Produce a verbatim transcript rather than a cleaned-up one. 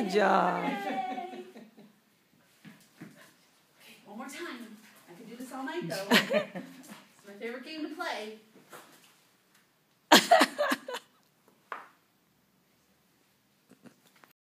Good job. Yay. One more time. I could do this all night, though. It's my favorite game to play.